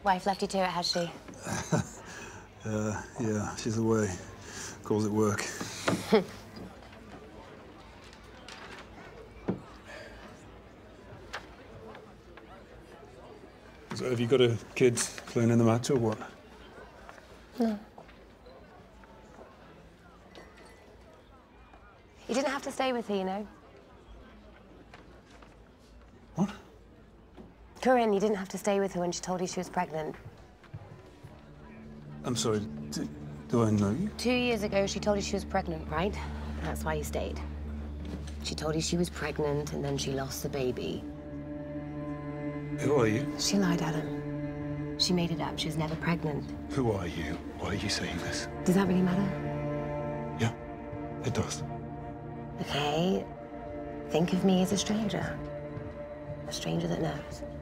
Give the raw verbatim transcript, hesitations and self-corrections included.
Wife left you to it, has she? uh, yeah, she's away. Calls it work. So have you got a kid playing in the match or what? No. You didn't have to stay with her, you know. What? Corinne, you didn't have to stay with her when she told you she was pregnant. I'm sorry, do, do I know you? Two years ago, she told you she was pregnant, right? That's why you stayed. She told you she was pregnant, and then she lost the baby. Who are you? She lied, Adam. She made it up. She was never pregnant. Who are you? Why are you saying this? Does that really matter? Yeah, it does. Okay. Think of me as a stranger. A stranger that knows.